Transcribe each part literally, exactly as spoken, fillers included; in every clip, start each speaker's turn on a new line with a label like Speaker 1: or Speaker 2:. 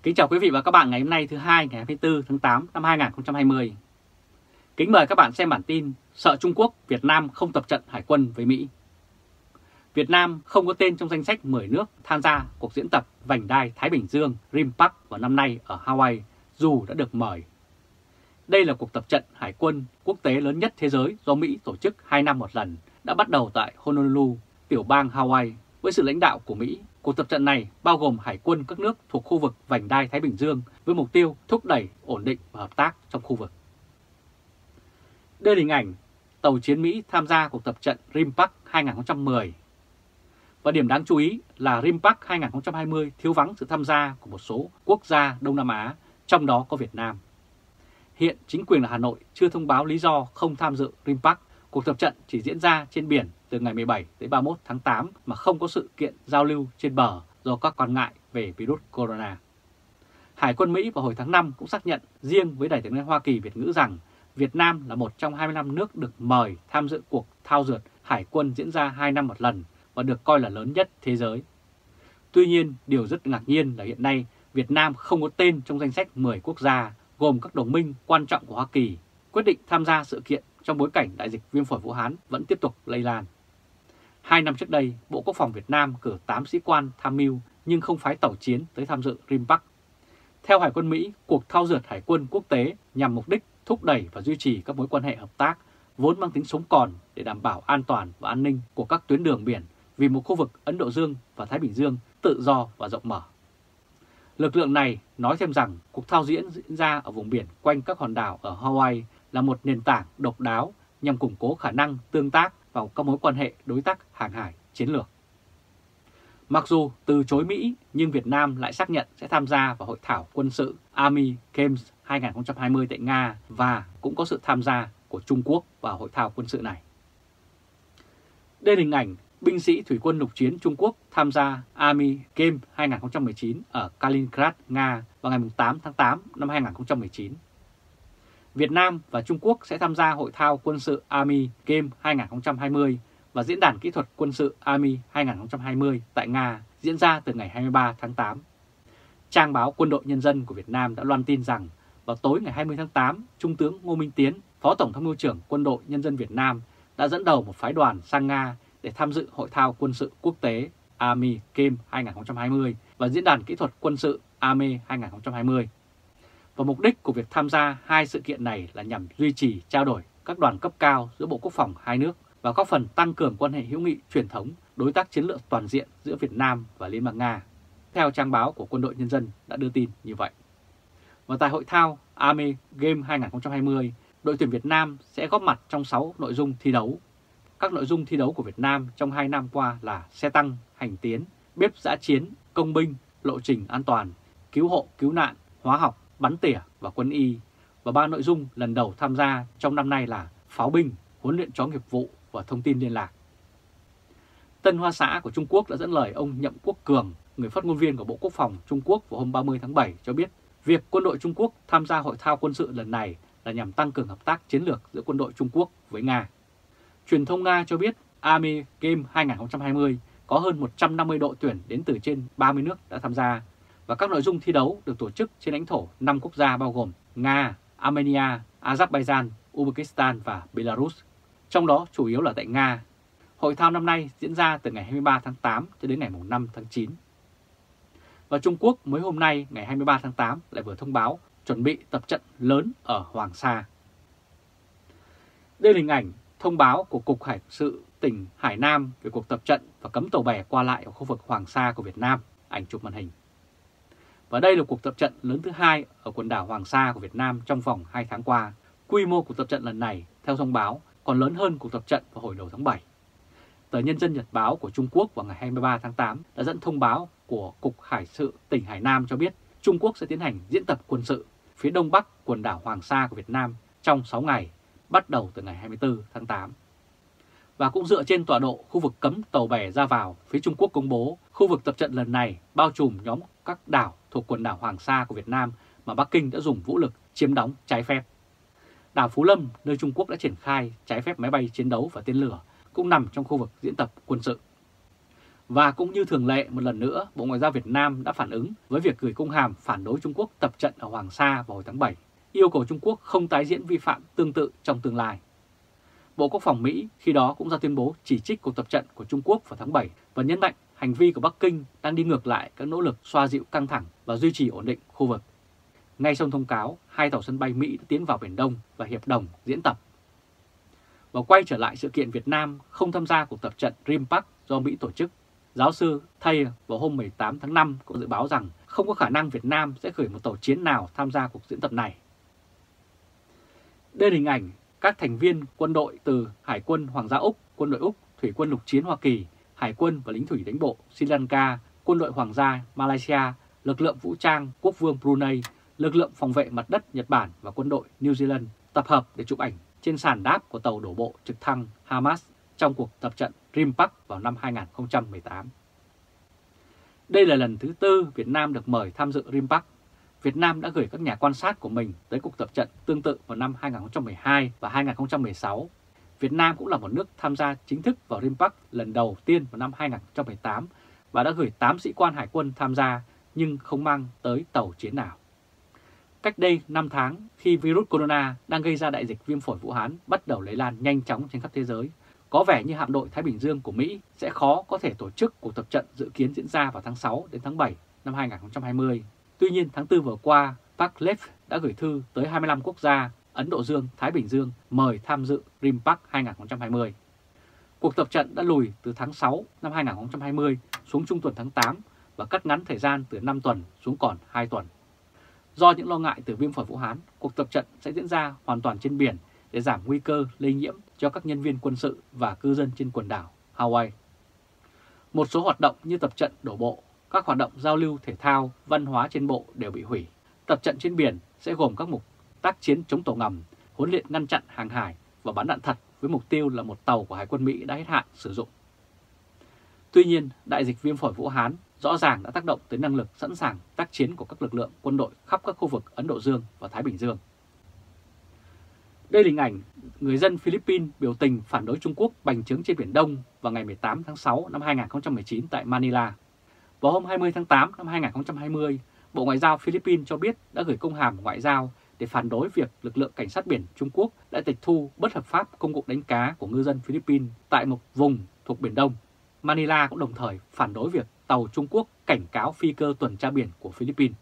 Speaker 1: Kính chào quý vị và các bạn ngày hôm nay thứ hai ngày hai mươi tư tháng tám năm hai nghìn không trăm hai mươi. Kính mời các bạn xem bản tin sợ Trung Quốc, Việt Nam không tập trận hải quân với Mỹ. Việt Nam không có tên trong danh sách mười nước tham gia cuộc diễn tập vành đai Thái Bình Dương RIMPAC vào năm nay ở Hawaii dù đã được mời. Đây là cuộc tập trận hải quân quốc tế lớn nhất thế giới do Mỹ tổ chức hai năm một lần, đã bắt đầu tại Honolulu, tiểu bang Hawaii với sự lãnh đạo của Mỹ. Cuộc tập trận này bao gồm hải quân các nước thuộc khu vực vành đai Thái Bình Dương với mục tiêu thúc đẩy ổn định và hợp tác trong khu vực. Đây là hình ảnh tàu chiến Mỹ tham gia cuộc tập trận RIMPAC hai nghìn không trăm mười. Và điểm đáng chú ý là RIMPAC hai nghìn không trăm hai mươi thiếu vắng sự tham gia của một số quốc gia Đông Nam Á, trong đó có Việt Nam. Hiện chính quyền ở Hà Nội chưa thông báo lý do không tham dự RIMPAC. Cuộc tập trận chỉ diễn ra trên biển từ ngày mười bảy đến ba mươi mốt tháng tám mà không có sự kiện giao lưu trên bờ do các quan ngại về virus corona. Hải quân Mỹ vào hồi tháng năm cũng xác nhận riêng với Đài tiếng nói Hoa Kỳ Việt ngữ rằng Việt Nam là một trong hai mươi lăm nước được mời tham dự cuộc thao dượt hải quân diễn ra hai năm một lần và được coi là lớn nhất thế giới. Tuy nhiên, điều rất ngạc nhiên là hiện nay Việt Nam không có tên trong danh sách mười quốc gia gồm các đồng minh quan trọng của Hoa Kỳ quyết định tham gia sự kiện trong bối cảnh đại dịch viêm phổi Vũ Hán vẫn tiếp tục lây lan. Hai năm trước đây, Bộ Quốc phòng Việt Nam cử tám sĩ quan tham mưu nhưng không phái tàu chiến tới tham dự RIMPAC. Theo Hải quân Mỹ, cuộc thao dượt hải quân quốc tế nhằm mục đích thúc đẩy và duy trì các mối quan hệ hợp tác vốn mang tính sống còn để đảm bảo an toàn và an ninh của các tuyến đường biển vì một khu vực Ấn Độ Dương và Thái Bình Dương tự do và rộng mở. Lực lượng này nói thêm rằng cuộc thao diễn diễn ra ở vùng biển quanh các hòn đảo ở Hawaii là một nền tảng độc đáo nhằm củng cố khả năng tương tác vào các mối quan hệ đối tác hàng hải chiến lược. Mặc dù từ chối Mỹ, nhưng Việt Nam lại xác nhận sẽ tham gia vào hội thảo quân sự Army Games hai nghìn không trăm hai mươi tại Nga và cũng có sự tham gia của Trung Quốc vào hội thao quân sự này. Đây là hình ảnh binh sĩ thủy quân lục chiến Trung Quốc tham gia Army Games hai nghìn không trăm mười chín ở Kaliningrad, Nga vào ngày tám tháng tám năm hai nghìn không trăm mười chín. Việt Nam và Trung Quốc sẽ tham gia hội thao quân sự Army Games hai nghìn không trăm hai mươi và diễn đàn kỹ thuật quân sự Army hai nghìn không trăm hai mươi tại Nga diễn ra từ ngày hai mươi ba tháng tám. Trang báo Quân đội Nhân dân của Việt Nam đã loan tin rằng vào tối ngày hai mươi tháng tám, Trung tướng Ngô Minh Tiến, Phó Tổng tham mưu trưởng Quân đội Nhân dân Việt Nam đã dẫn đầu một phái đoàn sang Nga để tham dự hội thao quân sự quốc tế Army Games hai nghìn không trăm hai mươi và diễn đàn kỹ thuật quân sự Army hai nghìn không trăm hai mươi. Và mục đích của việc tham gia hai sự kiện này là nhằm duy trì trao đổi các đoàn cấp cao giữa Bộ Quốc phòng hai nước và góp phần tăng cường quan hệ hữu nghị truyền thống, đối tác chiến lược toàn diện giữa Việt Nam và Liên bang Nga. Theo trang báo của Quân đội Nhân dân đã đưa tin như vậy. Và tại hội thao Army Games hai nghìn không trăm hai mươi, đội tuyển Việt Nam sẽ góp mặt trong sáu nội dung thi đấu. Các nội dung thi đấu của Việt Nam trong hai năm qua là xe tăng, hành tiến, bếp dã chiến, công binh, lộ trình an toàn, cứu hộ, cứu nạn, hóa học, bắn tỉa và quân y. Và ba nội dung lần đầu tham gia trong năm nay là pháo binh, huấn luyện chó nghiệp vụ và thông tin liên lạc. Tân Hoa Xã của Trung Quốc đã dẫn lời ông Nhậm Quốc Cường, người phát ngôn viên của Bộ Quốc phòng Trung Quốc vào hôm ba mươi tháng bảy cho biết việc quân đội Trung Quốc tham gia hội thao quân sự lần này là nhằm tăng cường hợp tác chiến lược giữa quân đội Trung Quốc với Nga. Truyền thông Nga cho biết Army Games hai nghìn không trăm hai mươi có hơn một trăm năm mươi đội tuyển đến từ trên ba mươi nước đã tham gia và các nội dung thi đấu được tổ chức trên lãnh thổ năm quốc gia bao gồm Nga, Armenia, Azerbaijan, Uzbekistan và Belarus, trong đó chủ yếu là tại Nga. Hội thao năm nay diễn ra từ ngày hai mươi ba tháng tám cho đến ngày năm tháng chín. Và Trung Quốc mới hôm nay ngày hai mươi ba tháng tám lại vừa thông báo chuẩn bị tập trận lớn ở Hoàng Sa. Đây là hình ảnh thông báo của Cục Hải sự tỉnh Hải Nam về cuộc tập trận và cấm tàu bè qua lại ở khu vực Hoàng Sa của Việt Nam, ảnh chụp màn hình. Và đây là cuộc tập trận lớn thứ hai ở quần đảo Hoàng Sa của Việt Nam trong vòng hai tháng qua. Quy mô cuộc tập trận lần này, theo thông báo, còn lớn hơn cuộc tập trận vào hồi đầu tháng bảy. Tờ Nhân dân Nhật báo của Trung Quốc vào ngày hai mươi ba tháng tám đã dẫn thông báo của Cục Hải sự tỉnh Hải Nam cho biết Trung Quốc sẽ tiến hành diễn tập quân sự phía đông bắc quần đảo Hoàng Sa của Việt Nam trong sáu ngày, bắt đầu từ ngày hai mươi tư tháng tám. Và cũng dựa trên tọa độ khu vực cấm tàu bè ra vào, phía Trung Quốc công bố khu vực tập trận lần này bao trùm nhóm các đảo thuộc quần đảo Hoàng Sa của Việt Nam mà Bắc Kinh đã dùng vũ lực chiếm đóng trái phép. Đảo Phú Lâm, nơi Trung Quốc đã triển khai trái phép máy bay chiến đấu và tên lửa, cũng nằm trong khu vực diễn tập quân sự. Và cũng như thường lệ, một lần nữa, Bộ Ngoại giao Việt Nam đã phản ứng với việc gửi công hàm phản đối Trung Quốc tập trận ở Hoàng Sa vào hồi tháng bảy, yêu cầu Trung Quốc không tái diễn vi phạm tương tự trong tương lai. Bộ Quốc phòng Mỹ khi đó cũng ra tuyên bố chỉ trích cuộc tập trận của Trung Quốc vào tháng bảy và nhấn mạnh hành vi của Bắc Kinh đang đi ngược lại các nỗ lực xoa dịu căng thẳng và duy trì ổn định khu vực. Ngay trong thông cáo, hai tàu sân bay Mỹ đã tiến vào Biển Đông và hiệp đồng diễn tập. Và quay trở lại sự kiện Việt Nam không tham gia cuộc tập trận RIMPAC do Mỹ tổ chức, giáo sư Thayer vào hôm mười tám tháng năm cũng dự báo rằng không có khả năng Việt Nam sẽ gửi một tàu chiến nào tham gia cuộc diễn tập này. Đây là hình ảnh các thành viên quân đội từ Hải quân Hoàng gia Úc, Quân đội Úc, Thủy quân lục chiến Hoa Kỳ, Hải quân và lính thủy đánh bộ Sri Lanka, Quân đội Hoàng gia Malaysia, lực lượng vũ trang Quốc vương Brunei, lực lượng phòng vệ mặt đất Nhật Bản và quân đội New Zealand tập hợp để chụp ảnh trên sàn đáp của tàu đổ bộ trực thăng Hamas trong cuộc tập trận RIMPAC vào năm hai nghìn không trăm mười tám. Đây là lần thứ tư Việt Nam được mời tham dự RIMPAC. Việt Nam đã gửi các nhà quan sát của mình tới cuộc tập trận tương tự vào năm hai nghìn không trăm mười hai và hai nghìn không trăm mười sáu. Việt Nam cũng là một nước tham gia chính thức vào RIMPAC lần đầu tiên vào năm hai nghìn không trăm mười tám và đã gửi tám sĩ quan hải quân tham gia nhưng không mang tới tàu chiến nào. Cách đây năm tháng, khi virus corona đang gây ra đại dịch viêm phổi Vũ Hán bắt đầu lây lan nhanh chóng trên khắp thế giới, có vẻ như hạm đội Thái Bình Dương của Mỹ sẽ khó có thể tổ chức cuộc tập trận dự kiến diễn ra vào tháng sáu đến tháng bảy năm hai nghìn không trăm hai mươi. Tuy nhiên, tháng tư vừa qua, Barclays đã gửi thư tới hai mươi lăm quốc gia Ấn Độ Dương, Thái Bình Dương mời tham dự RIMPAC hai nghìn không trăm hai mươi. Cuộc tập trận đã lùi từ tháng sáu năm hai nghìn không trăm hai mươi xuống trung tuần tháng tám và cắt ngắn thời gian từ năm tuần xuống còn hai tuần. Do những lo ngại từ viêm phổi Vũ Hán, cuộc tập trận sẽ diễn ra hoàn toàn trên biển để giảm nguy cơ lây nhiễm cho các nhân viên quân sự và cư dân trên quần đảo Hawaii. Một số hoạt động như tập trận đổ bộ, các hoạt động giao lưu thể thao, văn hóa trên bộ đều bị hủy. Tập trận trên biển sẽ gồm các mục tác chiến chống tàu ngầm, huấn luyện ngăn chặn hàng hải và bắn đạn thật với mục tiêu là một tàu của Hải quân Mỹ đã hết hạn sử dụng. Tuy nhiên, đại dịch viêm phổi Vũ Hán rõ ràng đã tác động tới năng lực sẵn sàng tác chiến của các lực lượng quân đội khắp các khu vực Ấn Độ Dương và Thái Bình Dương. Đây là hình ảnh người dân Philippines biểu tình phản đối Trung Quốc bành trướng trên Biển Đông vào ngày mười tám tháng sáu năm hai nghìn không trăm mười chín tại Manila. Vào hôm hai mươi tháng tám năm hai nghìn không trăm hai mươi, Bộ Ngoại giao Philippines cho biết đã gửi công hàm ngoại giao để phản đối việc lực lượng cảnh sát biển Trung Quốc đã tịch thu bất hợp pháp công cụ đánh cá của ngư dân Philippines tại một vùng thuộc Biển Đông. Manila cũng đồng thời phản đối việc tàu Trung Quốc cảnh cáo phi cơ tuần tra biển của Philippines.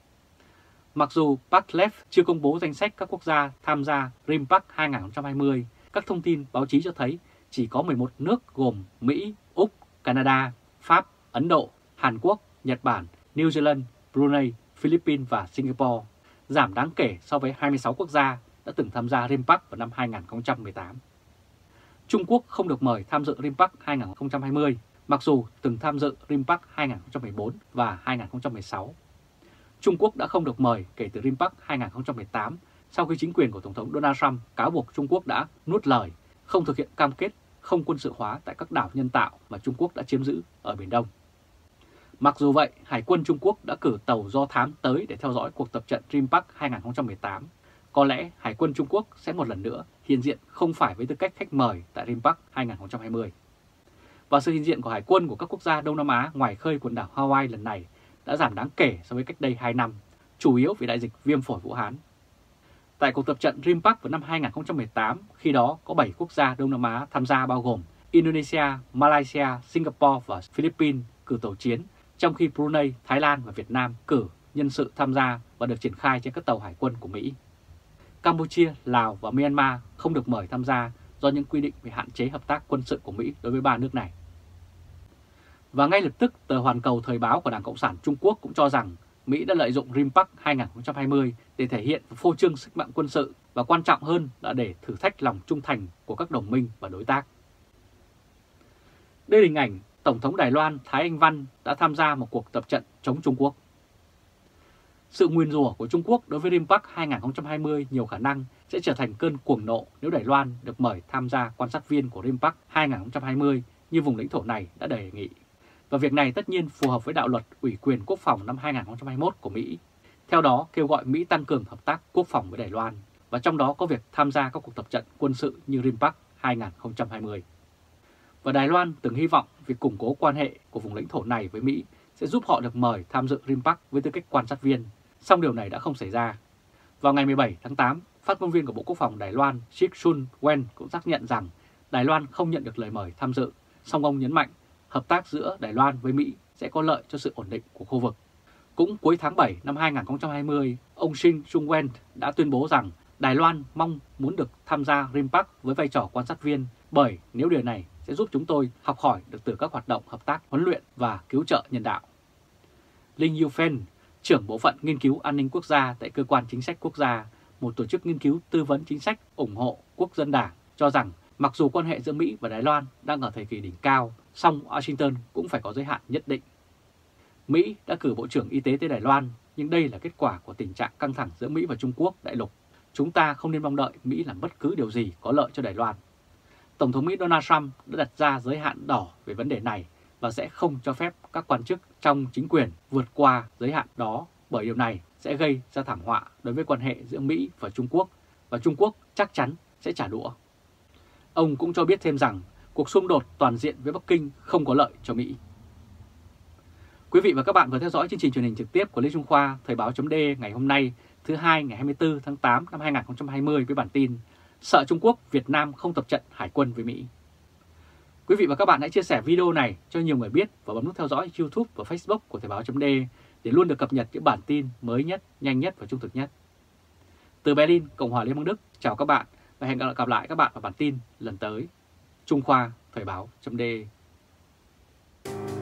Speaker 1: Mặc dù Barclays chưa công bố danh sách các quốc gia tham gia RIMPAC hai nghìn không trăm hai mươi, các thông tin báo chí cho thấy chỉ có mười một nước gồm Mỹ, Úc, Canada, Pháp, Ấn Độ, Hàn Quốc, Nhật Bản, New Zealand, Brunei, Philippines và Singapore, giảm đáng kể so với hai mươi sáu quốc gia đã từng tham gia RIMPAC vào năm hai nghìn không trăm mười tám. Trung Quốc không được mời tham dự RIMPAC hai nghìn không trăm hai mươi, mặc dù từng tham dự RIMPAC hai nghìn không trăm mười bốn và hai nghìn không trăm mười sáu. Trung Quốc đã không được mời kể từ RIMPAC hai nghìn không trăm mười tám sau khi chính quyền của Tổng thống Donald Trump cáo buộc Trung Quốc đã nuốt lời, không thực hiện cam kết không quân sự hóa tại các đảo nhân tạo mà Trung Quốc đã chiếm giữ ở Biển Đông. Mặc dù vậy, Hải quân Trung Quốc đã cử tàu do thám tới để theo dõi cuộc tập trận RIMPAC hai nghìn không trăm mười tám. Có lẽ Hải quân Trung Quốc sẽ một lần nữa hiện diện không phải với tư cách khách mời tại RIMPAC hai nghìn không trăm hai mươi. Và sự hiện diện của Hải quân của các quốc gia Đông Nam Á ngoài khơi quần đảo Hawaii lần này đã giảm đáng kể so với cách đây hai năm, chủ yếu vì đại dịch viêm phổi Vũ Hán. Tại cuộc tập trận RIMPAC vào năm hai nghìn không trăm mười tám, khi đó có bảy quốc gia Đông Nam Á tham gia bao gồm Indonesia, Malaysia, Singapore và Philippines cử tàu chiến, trong khi Brunei, Thái Lan và Việt Nam cử nhân sự tham gia và được triển khai trên các tàu hải quân của Mỹ. Campuchia, Lào và Myanmar không được mời tham gia do những quy định về hạn chế hợp tác quân sự của Mỹ đối với ba nước này. Và ngay lập tức, tờ Hoàn Cầu Thời báo của Đảng Cộng sản Trung Quốc cũng cho rằng Mỹ đã lợi dụng RIMPAC hai nghìn không trăm hai mươi để thể hiện phô trương sức mạnh quân sự và quan trọng hơn là để thử thách lòng trung thành của các đồng minh và đối tác. Đây là hình ảnh Tổng thống Đài Loan Thái Anh Văn đã tham gia một cuộc tập trận chống Trung Quốc. Sự nguyền rủa của Trung Quốc đối với RIMPAC hai nghìn không trăm hai mươi nhiều khả năng sẽ trở thành cơn cuồng nộ nếu Đài Loan được mời tham gia quan sát viên của RIMPAC hai nghìn không trăm hai mươi như vùng lãnh thổ này đã đề nghị. Và việc này tất nhiên phù hợp với đạo luật ủy quyền quốc phòng năm hai nghìn không trăm hai mươi mốt của Mỹ. Theo đó kêu gọi Mỹ tăng cường hợp tác quốc phòng với Đài Loan, và trong đó có việc tham gia các cuộc tập trận quân sự như RIMPAC hai nghìn không trăm hai mươi. và Đài Loan từng hy vọng việc củng cố quan hệ của vùng lãnh thổ này với Mỹ sẽ giúp họ được mời tham dự RIMPAC với tư cách quan sát viên, song điều này đã không xảy ra. Vào ngày mười bảy tháng tám, phát ngôn viên của Bộ Quốc phòng Đài Loan Chick Sun Wen cũng xác nhận rằng Đài Loan không nhận được lời mời tham dự, song ông nhấn mạnh hợp tác giữa Đài Loan với Mỹ sẽ có lợi cho sự ổn định của khu vực. Cũng cuối tháng bảy năm hai nghìn không trăm hai mươi, ông Shin Sung-wen đã tuyên bố rằng Đài Loan mong muốn được tham gia RIMPAC với vai trò quan sát viên, bởi nếu điều này sẽ giúp chúng tôi học hỏi được từ các hoạt động hợp tác, huấn luyện và cứu trợ nhân đạo. Linh Yufeng, trưởng bộ phận nghiên cứu an ninh quốc gia tại Cơ quan Chính sách Quốc gia, một tổ chức nghiên cứu tư vấn chính sách ủng hộ Quốc dân Đảng, cho rằng mặc dù quan hệ giữa Mỹ và Đài Loan đang ở thời kỳ đỉnh cao, song Washington cũng phải có giới hạn nhất định. Mỹ đã cử Bộ trưởng Y tế tới Đài Loan, nhưng đây là kết quả của tình trạng căng thẳng giữa Mỹ và Trung Quốc đại lục. Chúng ta không nên mong đợi Mỹ làm bất cứ điều gì có lợi cho Đài Loan. Tổng thống Mỹ Donald Trump đã đặt ra giới hạn đỏ về vấn đề này và sẽ không cho phép các quan chức trong chính quyền vượt qua giới hạn đó, bởi điều này sẽ gây ra thảm họa đối với quan hệ giữa Mỹ và Trung Quốc, và Trung Quốc chắc chắn sẽ trả đũa. Ông cũng cho biết thêm rằng cuộc xung đột toàn diện với Bắc Kinh không có lợi cho Mỹ. Quý vị và các bạn vừa theo dõi chương trình truyền hình trực tiếp của Lê Trung Khoa, Thời báo chấm de ngày hôm nay, thứ hai ngày hai mươi tư tháng tám năm hai nghìn không trăm hai mươi với bản tin Sợ Trung Quốc, Việt Nam không tập trận hải quân với Mỹ. Quý vị và các bạn hãy chia sẻ video này cho nhiều người biết và bấm nút theo dõi YouTube và Facebook của Thời báo chấm de để luôn được cập nhật những bản tin mới nhất, nhanh nhất và trung thực nhất. Từ Berlin, Cộng hòa Liên bang Đức, chào các bạn và hẹn gặp lại các bạn vào bản tin lần tới. Trung Khoa, Thời báo chấm de.